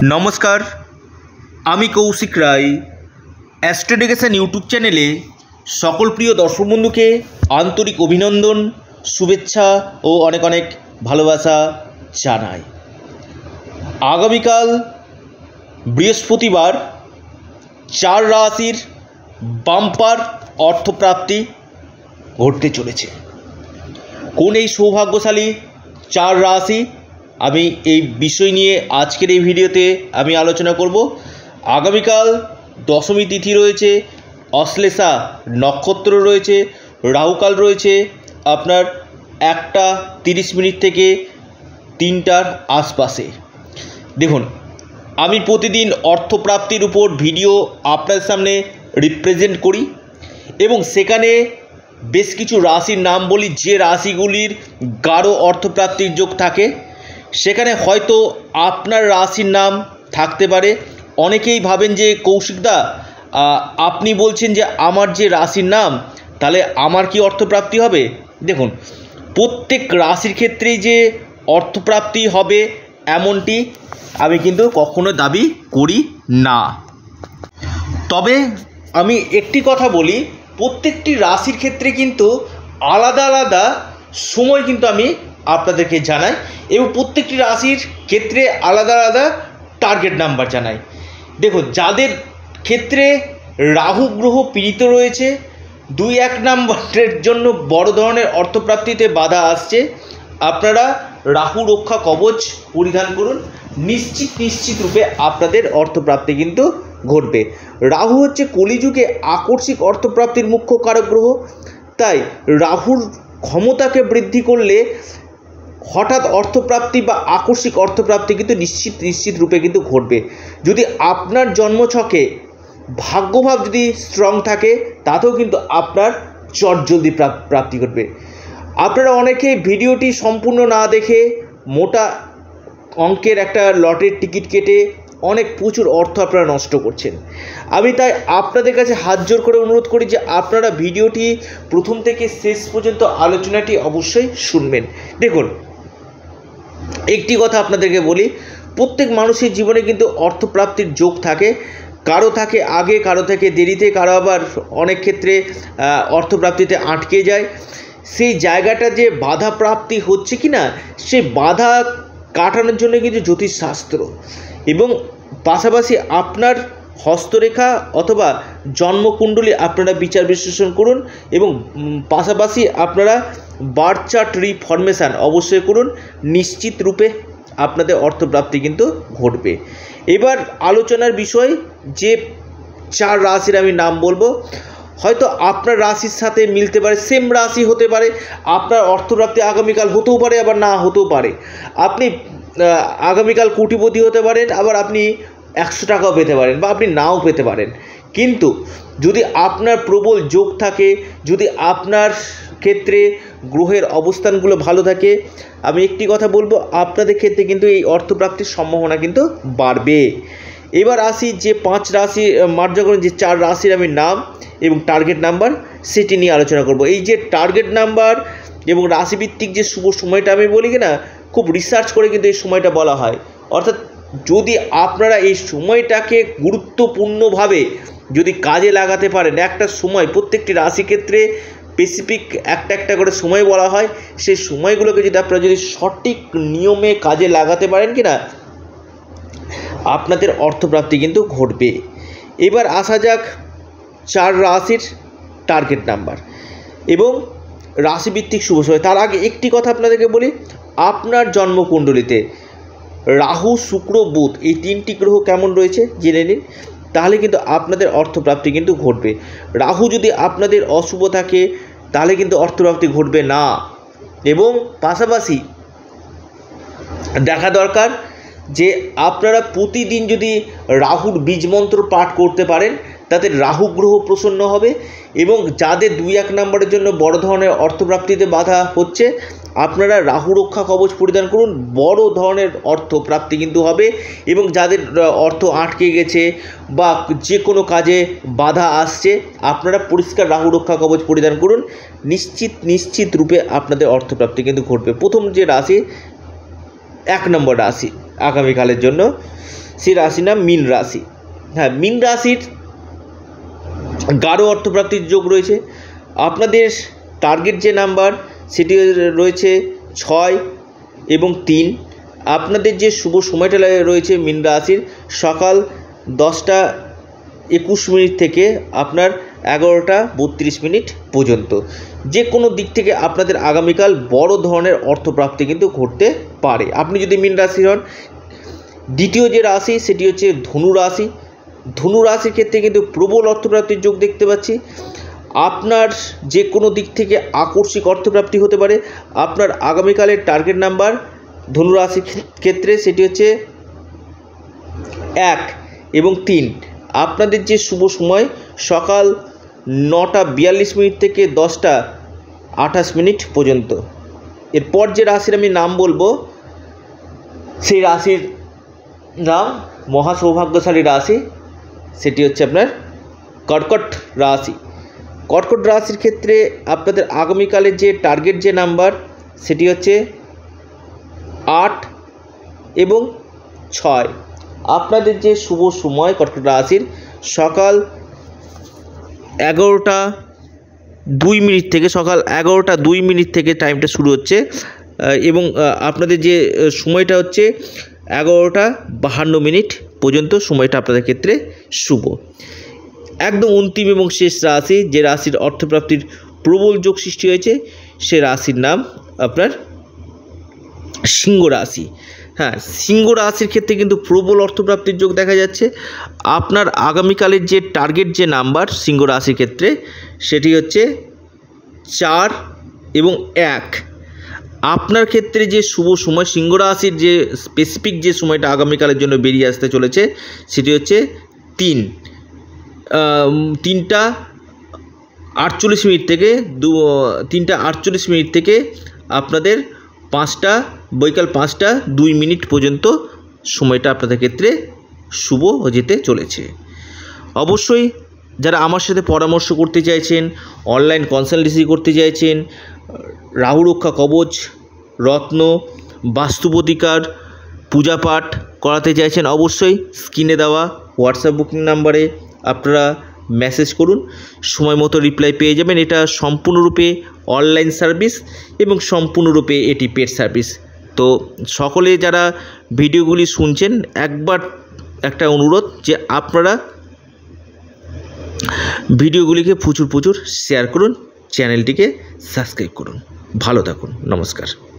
নমস্কার, আমি কৌশিক রায়। অ্যাস্ট্রোডিকেশন ইউটিউব চ্যানেলে সকল প্রিয় দর্শক বন্ধুকে আন্তরিক অভিনন্দন, শুভেচ্ছা ও অনেক অনেক ভালোবাসা জানাই। আগামীকাল বৃহস্পতিবার 4 রাশির বাম্পার অর্থপ্রাপ্তি ঘটতে চলেছে। কোন এই সৌভাগ্যশালী 4 রাশি, আমি এই বিষয় নিয়ে আজকের এই ভিডিওতে আমি আলোচনা করব। আগামীকাল দশমী তিথি রয়েছে, অশ্লেষা নক্ষত্র রয়েছে, রাহুকাল রয়েছে আপনার 1:30 থেকে 3টার আশপাশে। দেখুন, আমি প্রতিদিন অর্থপ্রাপ্তির উপর ভিডিও আপনাদের সামনে রিপ্রেজেন্ট করি এবং সেখানে বেশ কিছু রাশির নাম বলি, যে রাশিগুলির গাঢ় অর্থপ্রাপ্তির যোগ থাকে। সেখানে হয়তো আপনার রাশির নাম থাকতে পারে। অনেকেই ভাবেন যে কৌশিকদা, আপনি বলছেন যে আমার যে রাশির নাম, তাহলে আমার কি অর্থপ্রাপ্তি হবে? দেখুন, প্রত্যেক রাশির ক্ষেত্রেই যে অর্থপ্রাপ্তি হবে এমনটি আমি কিন্তু কখনো দাবি করি না। তবে আমি একটি কথা বলি, প্রত্যেকটি রাশির ক্ষেত্রে কিন্তু আলাদা আলাদা সময় কিন্তু আমি আপনাদেরকে জানাই এবং প্রত্যেকটি রাশির ক্ষেত্রে আলাদা আলাদা টার্গেট নাম্বার জানাই। দেখুন, যাদের ক্ষেত্রে রাহু গ্রহ পীড়িত রয়েছে, 2-1 নম্বরের জন্য বড় ধরনের অর্থপ্রাপ্তিতে বাধা আসছে, আপনারা রাহু রক্ষা কবচ পরিধান করুন। নিশ্চিত রূপে আপনাদের অর্থপ্রাপ্তি কিন্তু ঘটবে। রাহু হচ্ছে কলিযুগে আকস্মিক অর্থপ্রাপ্তির মুখ্য কারক গ্রহ। তাই রাহুর ক্ষমতাকে বৃদ্ধি করলে হঠাৎ অর্থপ্রাপ্তি বা আকস্মিক অর্থপ্রাপ্তি কিন্তু নিশ্চিত রূপে কিন্তু ঘটবে। যদি আপনার জন্মছকে ভাগ্যভাব যদি স্ট্রং থাকে, তাতেও কিন্তু আপনার চটজলদি প্রাপ্তি ঘটবে। আপনারা অনেকে ভিডিওটি সম্পূর্ণ না দেখে মোটা অঙ্কের একটা লটের টিকিট কেটে অনেক প্রচুর অর্থ আপনারা নষ্ট করছেন। আমি তাই আপনাদের কাছে হাত জোর করে অনুরোধ করি যে আপনারা ভিডিওটি প্রথম থেকে শেষ পর্যন্ত আলোচনাটি অবশ্যই শুনবেন। দেখুন, একটি কথা আপনাদেরকে বলি, প্রত্যেক মানুষের জীবনে কিন্তু অর্থপ্রাপ্তির যোগ থাকে। কারো থাকে আগে, কারো থাকে দেরিতে, কারো আবার অনেক ক্ষেত্রে অর্থপ্রাপ্তিতে আটকে যায়। সেই জায়গাটা যে বাধা প্রাপ্তি হচ্ছে কি না, সেই বাধা কাটানোর জন্য কিন্তু জ্যোতিষশাস্ত্র এবং পাশাপাশি আপনার হস্তরেখা অথবা জন্মকুণ্ডলী আপনারা বিচার বিশ্লেষণ করুন এবং পাশাপাশি আপনারা বার্থ চার্ট রিফরমেশান অবশ্যই করুন। নিশ্চিত রূপে আপনাদের অর্থপ্রাপ্তি কিন্তু ঘটবে। এবার আলোচনার বিষয়, যে 4 রাশির আমি নাম বলবো, হয়তো আপনার রাশির সাথে মিলতে পারে, সেম রাশি হতে পারে। আপনার অর্থপ্রাপ্তি আগামীকাল হতেও পারে, আবার না হতেও পারে। আপনি আগামীকাল কোটিপতি হতে পারেন, আবার আপনি 100 টাকাও পেতে পারেন, বা আপনি নাও পেতে পারেন। কিন্তু যদি আপনার প্রবল যোগ থাকে, যদি আপনার ক্ষেত্রে গ্রহের অবস্থানগুলো ভালো থাকে, আমি একটি কথা বলবো, আপনাদের ক্ষেত্রে কিন্তু এই অর্থপ্রাপ্তির সম্ভাবনা কিন্তু বাড়বে। এবার আসি যে 5 রাশি মার্জা যে 4 রাশির আমি নাম এবং টার্গেট নাম্বার, সেটি নিয়ে আলোচনা করব। এই যে টার্গেট নাম্বার এবং রাশিভিত্তিক যে শুভ সময়টা আমি বলি কি না, খুব রিসার্চ করে কিন্তু এই সময়টা বলা হয়। অর্থাৎ যদি আপনারা এই সময়টাকে গুরুত্বপূর্ণভাবে যদি কাজে লাগাতে পারেন, একটা সময় প্রত্যেকটি রাশি ক্ষেত্রে স্পেসিফিক একটা করে সময় বলা হয়, সেই সময়গুলোকে যদি আপনারা যদি সঠিক নিয়মে কাজে লাগাতে পারেন কি না, আপনাদের অর্থপ্রাপ্তি কিন্তু ঘটবে। এবার আসা যাক 4 রাশির টার্গেট নাম্বার এবং রাশিভিত্তিক শুভ সময়। তার আগে একটি কথা আপনাদেরকে বলি, আপনার জন্মকুণ্ডলিতে রাহু, শুক্র, বুধ এই 3টি গ্রহ কেমন রয়েছে জেনে নিন, তাহলে কিন্তু আপনাদের অর্থপ্রাপ্তি কিন্তু ঘটবে। রাহু যদি আপনাদের অশুভ থাকে, তাহলে কিন্তু অর্থপ্রাপ্তি ঘটবে না। এবং পাশাপাশি দেখা দরকার যে আপনারা প্রতিদিন যদি রাহুর বীজমন্ত্র পাঠ করতে পারেন, তাতে রাহু গ্রহ প্রসন্ন হবে। এবং যাদের 2-1 নম্বরের জন্য বড় ধরনের অর্থপ্রাপ্তিতে বাধা হচ্ছে, আপনারা রাহু রক্ষা কবচ পরিধান করুন, বড় ধরনের অর্থপ্রাপ্তি কিন্তু হবে। এবং যাদের অর্থ আটকে গেছে বা যে কোনো কাজে বাধা আসছে, আপনারা পরিষ্কার রাহু রক্ষা কবচ পরিধান করুন। নিশ্চিত রূপে আপনাদের অর্থপ্রাপ্তি কিন্তু ঘটবে। প্রথম যে রাশি 1 নম্বর রাশি আগামীকালের জন্য, সেই রাশির নাম মীন রাশি। হ্যাঁ, মীন রাশির গাঢ় অর্থপ্রাপ্তির যোগ রয়েছে। আপনাদের টার্গেট যে নাম্বার সেটি রয়েছে 6 এবং 3। আপনাদের যে শুভ সময়টা রয়েছে মীন রাশির সকাল 10টা 21 থেকে আপনার 11টা 32 পর্যন্ত। যে কোনো দিক থেকে আপনাদের আগামীকাল বড় ধরনের অর্থপ্রাপ্তি কিন্তু ঘটতে পারে। আপনি যদি মীন রাশির হন, দ্বিতীয় যে রাশি সেটি হচ্ছে ধনু রাশি। ধনু রাশির ক্ষেত্রে কিন্তু প্রবল অর্থপ্রাপ্তির যোগ দেখতে পাচ্ছি। আপনার যে কোনো দিক থেকে আকস্মিক অর্থপ্রাপ্তি হতে পারে। আপনার আগামীকালের টার্গেট নাম্বার ধনু রাশির ক্ষেত্রে সেটি হচ্ছে 1 এবং 3। আপনাদের যে শুভ সময় সকাল 9টা 42 থেকে 10টা 28 পর্যন্ত। এরপর যে রাশির আমি নাম বলবো সেই রাশির নাম মহা সৌভাগ্যশালী রাশি, সেটি হচ্ছে আপনার কর্কট রাশি। কর্কট রাশির ক্ষেত্রে আপনাদের আগামীকালের যে টার্গেট যে নাম্বার সেটি হচ্ছে 8 এবং 6। আপনাদের যে শুভ সময় কর্কট রাশির সকাল 11টা 2 থেকে সকাল 11টা 2 থেকে টাইমটা শুরু হচ্ছে এবং আপনাদের যে সময়টা হচ্ছে 11টা 52 পর্যন্ত সময়টা আপনাদের ক্ষেত্রে শুভ। একদম অন্তিম এবং শেষ রাশি যে রাশির অর্থপ্রাপ্তির প্রবল যোগ সৃষ্টি হয়েছে সে রাশির নাম আপনার সিংহ রাশি। হ্যাঁ, সিংহ রাশির ক্ষেত্রে কিন্তু প্রবল অর্থপ্রাপ্তির যোগ দেখা যাচ্ছে। আপনার আগামীকালের যে টার্গেট যে নাম্বার সিংহ রাশির ক্ষেত্রে সেটি হচ্ছে 4 এবং 1। আপনার ক্ষেত্রে যে শুভ সময় সিংহ রাশির যে স্পেসিফিক যে সময়টা আগামীকালের জন্য বেরিয়ে আসতে চলেছে সেটি হচ্ছে 3টা 48 থেকে 3টা 48 থেকে আপনাদের বিকাল 5টা 2 পর্যন্ত সময়টা আপনাদের ক্ষেত্রে শুভ যেতে চলেছে। অবশ্যই যারা আমার সাথে পরামর্শ করতে চাইছেন, অনলাইন কনসালটেন্সি করতে চাইছেন, রাহু রক্ষা কবচ, রত্ন, বাস্তু প্রতিকার, পূজাপাঠ করাতে চাইছেন, অবশ্যই স্ক্রিনে দেওয়া হোয়াটসঅ্যাপ বুকিং নাম্বারে আপনারা মেসেজ করুন, সময় মতো রিপ্লাই পেয়ে যাবেন। এটা সম্পূর্ণরূপে অনলাইন সার্ভিস এবং সম্পূর্ণরূপে এটি পেড সার্ভিস। তো সকলে যারা ভিডিওগুলি শুনছেন একবার একটা অনুরোধ যে আপনারা ভিডিওগুলিকে প্রচুর শেয়ার করুন, চ্যানেলটিকে সাবস্ক্রাইব করুন। ভালো থাকুন, নমস্কার।